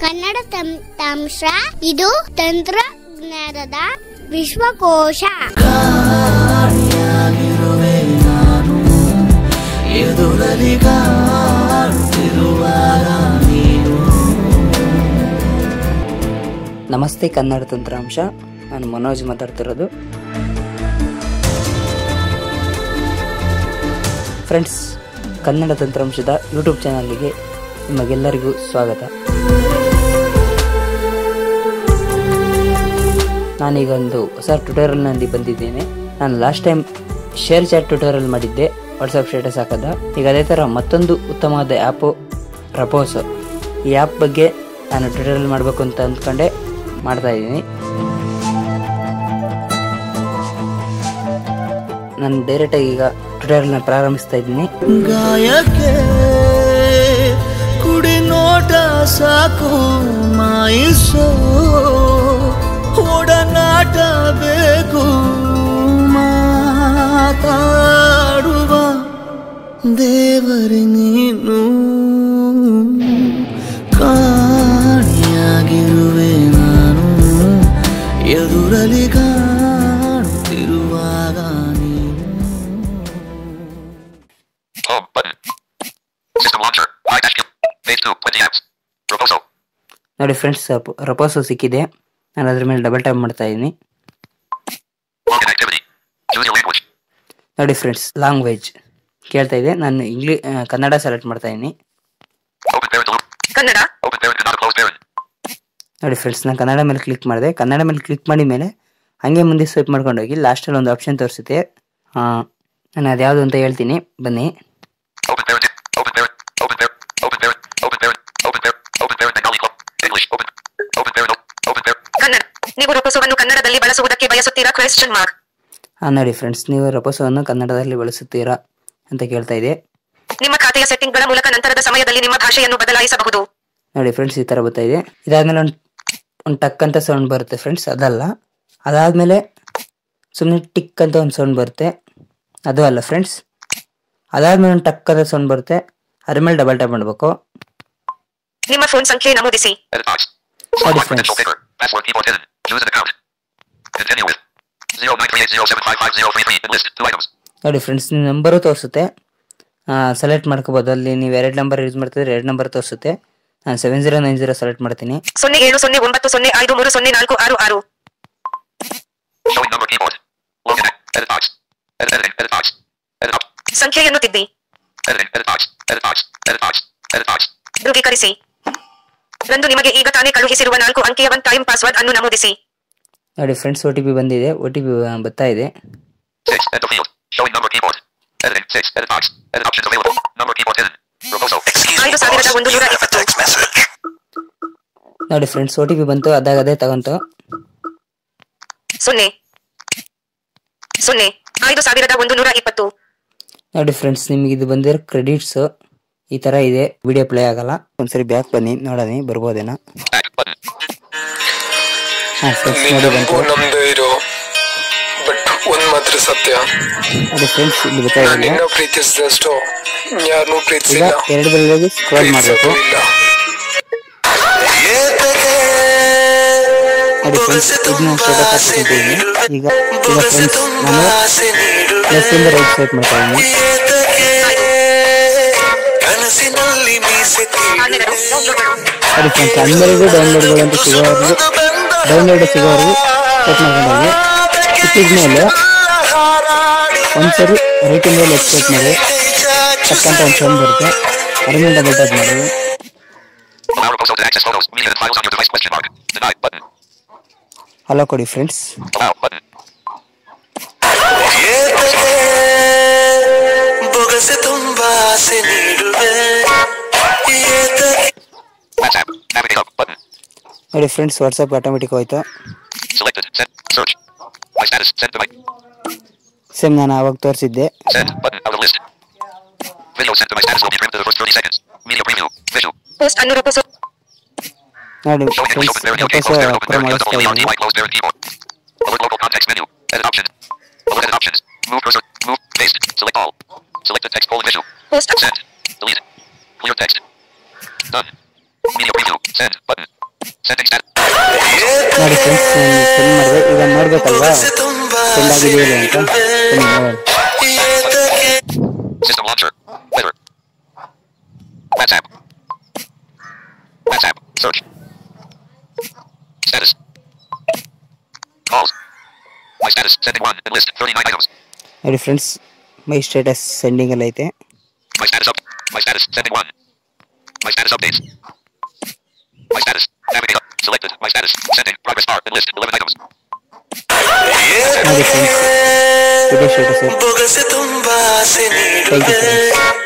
ಕನ್ನಡ ತಂತ್ರಾಂಶ ಇದು ತಂತ್ರಜ್ಞಾನದ ವಿಶ್ವಕೋಶ. ಕಾಣಿಯಾಗಿರುವೆ ನಾನು ಎದುರಲ್ಲಿ ಕಾಣುತ್ತಿರುವಾಗ ನೀನು. ನಮಸ್ತೆ ಕನ್ನಡ ತಂತ್ರಾಂಶ, ನಾನು ಮನೋಜ್ ಮಾತಾಡ್ತಿರೋದು. ಫ್ರೆಂಡ್ಸ್, ಕನ್ನಡ ತಂತ್ರಾಂಶದ ಯೂಟ್ಯೂಬ್ ಚಾನಲ್ಗೆ ನಿಮಗೆಲ್ಲರಿಗೂ ಸ್ವಾಗತ. ನಾನೀಗ ಒಂದು ಹೊಸ ಟ್ಯುಟೋರಿಯಲ್ನಲ್ಲಿ ಬಂದಿದ್ದೇನೆ. ನಾನು last time ShareChat tutorial ಮಾಡಿದ್ದೆ, ವಾಟ್ಸಪ್ ಸ್ಟೇಟಸ್ ಹಾಕೋದ. ಈಗ ಅದೇ ಥರ ಮತ್ತೊಂದು ಉತ್ತಮವಾದ ಆ್ಯಪು ರಪೋಸ್. ಈ ಆ್ಯಪ್ ಬಗ್ಗೆ ನಾನು ಟ್ಯುಟೋರಿಯಲ್ ಮಾಡಬೇಕು ಅಂತ ಅಂದ್ಕೊಂಡೆ ಮಾಡ್ತಾಯಿದ್ದೀನಿ. ನಾನು ಡೈರೆಕ್ಟಾಗಿ ಈಗ ಟ್ಯುಟೋರಿಯಲ್ನ ಪ್ರಾರಂಭಿಸ್ತಾ ಇದ್ದೀನಿ. ಗಾಯಕ್ಕೆ ಕುಡಿ ನೋಟ ಸಾಕು ಮಾಯಿಸೋ, ಒಡನಾಟ ಬೇಕು ಮಾತಾಡುವ ದೇವರೇ ನೀನು. ಕಾಣಿಯಾಗಿರುವೆ ನಾನು ಎದುರಲ್ಲಿ ಕಾಣುತ್ತಿರುವಾಗ ನೀನು. Home button. System launcher. Phase 2. 20 apps. Proposal. ನೋಡಿ ಫ್ರೆಂಡ್ಸ್, ರಪೋಸು ಸಿಕ್ಕಿದೆ. ನಾನು ಅದ್ರ ಮೇಲೆ ಡಬಲ್ ಟ್ಯಾಪ್ ಮಾಡ್ತಾ ಇದ್ದೀನಿ. Login activity. Choose your language. ನೋಡಿ ಫ್ರೆಂಡ್ಸ್, ಲ್ಯಾಂಗ್ವೇಜ್ ಕೇಳ್ತಾ ಇದೆ. ನಾನು ಕನ್ನಡ ಸೆಲೆಕ್ಟ್ ಮಾಡ್ತಾ ಇದ್ದೀನಿ. Open parent loop. Kannada. Open parent cannot close parent. ನೋಡಿ ಫ್ರೆಂಡ್ಸ್, ನಾನು ಕನ್ನಡ ಮೇಲೆ ಕ್ಲಿಕ್ ಮಾಡಿದೆ. ಕನ್ನಡ ಮೇಲೆ ಕ್ಲಿಕ್ ಮಾಡಿದ ಮೇಲೆ ಹಾಗೆ ಮುಂದೆ ಸ್ವೈಪ್ ಮಾಡ್ಕೊಂಡು ಹೋಗಿ ಲಾಸ್ಟಲ್ಲಿ ಒಂದು ಆಪ್ಷನ್ ತೋರಿಸುತ್ತೆ. ನಾನು ಅದ್ಯಾವುದು ಅಂತ ಹೇಳ್ತೀನಿ, ಬನ್ನಿ. Open parent. Open parent. Open parent. Open parent. Open parent. Open parent. Open parent Bengali club. English. Open. Open parent. Open parent. Kannada. ನೀವು ರಪೋಸವನ್ನು ಕನ್ನಡದಲ್ಲಿ ಬಳಸುವುದಕ್ಕೆ ಬಯಸುತ್ತೀರಾ? Question mark. ನೋಡಿ ಫ್ರೆಂಡ್ಸ್, ನೀವು ರಪೋಸವನ್ನು ಕನ್ನಡದಲ್ಲಿ ಬಳಸುತ್ತೀರಾ ಅಂತ ಕೇಳ್ತಾ ಇದೆ. ನಿಮ್ಮ ಖಾತೆಯ ಸೆಟ್ಟಿಂಗ್ಗಳ ಮೂಲಕ ನಂತರದ ಸಮಯದಲ್ಲಿ ನಿಮ್ಮ ಭಾಷೆಯನ್ನು ಬದಲಾಯಿಸಬಹುದು. ನೋಡಿ ಫ್ರೆಂಡ್ಸ್, ಈ ಥರ ಬರ್ತಾ ಇದೆ. ಇದಾದ್ಮೇಲೆ ಒಂದು ಟಕ್ ಅಂತ ಸೌಂಡ್ ಬರುತ್ತೆ ಫ್ರೆಂಡ್ಸ್, ಅದಲ್ಲ. ಅದಾದಮೇಲೆ ಸುಮ್ಮನೆ ಟಿಕ್ ಅಂತ ಒಂದು ಸೌಂಡ್ ಬರುತ್ತೆ, ಅದು ಅಲ್ಲ ಫ್ರೆಂಡ್ಸ್. ಅದಾದ್ಮೇಲೆ ಒಂದು ಟಕ್ ಅಂತ ಸೌಂಡ್ ಬರುತ್ತೆ, ಅದ್ರ ಮೇಲೆ ಡಬಲ್ ಟ್ಯಾಪ್ ಮಾಡಬೇಕು. ನಿಮ್ಮ ಫೋನ್ ಸಂಖ್ಯೆ ನಮೂದಿಸಿ. Edit box. Sorry, Select friends. potential paper. Password keyboard hidden. Choose an account. Continue with 0938075503 list 2 items. ನೋಡಿ ಫ್ರೆಂಡ್ಸ್, ನಿಮ್ಮ ನಂಬರು ತೋರಿಸುತ್ತೆ, ಸೆಲೆಕ್ಟ್ ಮಾಡ್ಕೋಬೋದು. ಅಲ್ಲಿ ನೀವು 2 ನಂಬರ್ ಯೂಸ್ ಮಾಡ್ತಿದ್ರೆ 2 ನಂಬರ್ ತೋರಿಸುತ್ತೆ. ನಾನು 7090 ಸೆಲೆಕ್ಟ್ ಮಾಡ್ತೀನಿ. 0709030466. Showing number keyboard. Login. Edit box. Editing. Edit box. Edit box. ಸಂಖ್ಯೆಯನ್ನು ತಿದ್ದಿ. Editing. Edit box. Edit box. Edit box. Edit box. ಧೃವೀಕರಿಸಿ. ರಂದು ನಿಮಗೆ ಈಗ ತಾನೇ ಕಳುಹಿಸಿರುವ 4 ಅಂಕಿಯ ಒನ್ ಟೈಮ್ ಪಾಸ್ವರ್ಡ್ ಅನ್ನು ನಮೂದಿಸಿ. ನೋಡಿ ಫ್ರೆಂಡ್ಸ್, OTP ಬಂದಿದೆ. OTP ಬರ್ತಾ ಇದೆ. 6. Enter field. Showing number keyboard. Editing. 6. Edit box. Edit options available. Number keyboard hidden. Proposal. Excuse me, boss. You have a text message. ನೋಡಿ ಫ್ರೆಂಡ್ಸ್, OTP ಬಂತು. ಅದೇ ತಗೊಂತು. 0 0 5120. ನೋಡಿ ಫ್ರೆಂಡ್ಸ್, ನಿಮಗೆ ಇದು ಬಂದಿರೋ ಕ್ರೆಡಿಟ್ಸ್ ಈ ತರ ಇದೆ. ವಿಡಿಯೋ ಪ್ಲೇ ಆಗಲ್ಲ. ಒಂದ್ಸರಿ ಬ್ಯಾಕ್ ಬನ್ನಿ, ನೋಡೋಣ ಬರ್ಬೋದೇನೋ. Back button. ನೋಡಿ ಬಂತು. ನಮ್ದೇ ಇರೋ ಬಟ್ ಒಂದ್ ಮಾತ್ರ ಸತ್ಯ, ನೋಡಿ ಫ್ರೆಂಡ್ಸ್, ಇಲ್ಲಿ ಬರ್ತಾ ಇದೆ. ನಿನ್ನ ಪ್ರೀತಿಸಿದಷ್ಟು ಯಾರನ್ನೂ ಈಗ ಪ್ರೀತಿಸಿಲ್ಲ. 2 ಬೆರಳಿಗೆ ಸ್ಕ್ರೋಲ್ ಮಾಡಬೇಕು. ನೋಡಿ ಫ್ರೆಂಡ್ಸ್, ಇದನ್ನ ಸ್ಟೇಟಸ್ ಹಾಕ್ತಿದ್ದೀನಿ. ಈಗ ಫ್ರೆಂಡ್ಸ್, ನಾನು ಪ್ಲಸ್ ಇಂದ ರೈಟ್ ಸ್ವೈಪ್ ಮಾಡ್ತಾ ಇದ್ದೀನಿ. ನೋಡಿ ಫ್ರೆಂಡ್ಸ್, అందరిಗೂ ಡೌನ್ಲೋಡ್ಗಳು ಅಂತ ಸಿಗೋವರೆಗೂ ಚೆಕ್ ಮಾಡ್ಕೊಂಡಾಗಿ ಸಿಕ್ಕಿದ್ಮೇಲೆ ಒಂದ್ಸರಿ ರೈಟ್ ಇಂದ ಲೆಫ್ಟ್ ಸ್ವೈಪ್ ಮಾಡಿ ತಕ್ಕಂತ ಒಂದು ಸೌಂಡ್ ಬರುತ್ತೆ, ಅದ್ರ ಮೇಲೆ ಡಬಲ್ ಟ್ಯಾಪ್ ಮಾಡಿ. Allow Roboso to access photos, media, and files on your device. Question mark. Deny button. Hello ಕೊಡಿ friends. Allow button. WhatsApp. Navigate up button. ನೋಡಿ ಫ್ರೆಂಡ್ಸ್, ವಾಟ್ಸಪ್ ಆಟೋಮೆಟಿಕ್ ಹೋಯ್ತು. Selected. Send. Search. My status. Send to my. Same ನಾನು ಆವಾಗ ತೋರಿಸಿದ್ದೆ. Send button out of list. Video sent to my status will be trimmed to the first 30 seconds. Media preview. Visual. Post ಅನ್ನು ರಪೋಸ. ನೋಡಿ Showing English. Open parent. UK. Close parent. Open parent. WLEONTY. Close parent keyboard. Alert local context menu. Edit options. Alert edit options. Move cursor. Move. Paste. Select all. Select the text colon visual. Post. Send. Delete. Clear text. Done. Media preview. Send button. Sending status. ನೋಡಿ friends ನಾನು send ಮಾಡಿದೆ. ಈಗ ನೋಡ್ಬೇಕಲ್ವಾ send ಆಗಿದೆಯಲ್ಲ ಅಂತ ಬನ್ನಿ ನೋಡೋಣ. System launcher. Weather. WhatsApp. WhatsApp. Search. Status. Calls. My status. Sending 1. Enlist. 39 items. ನೋಡಿ friends my status sending ಅಲ್ಲಿ ಐತೆ. My status up. My status. Sending 1. My status updates. My status. Navigate up. Selected. My status. Sending. Progress bar. Enlist. 11 items. ನೋಡಿ friends ಇದೇ status. Thank you friends.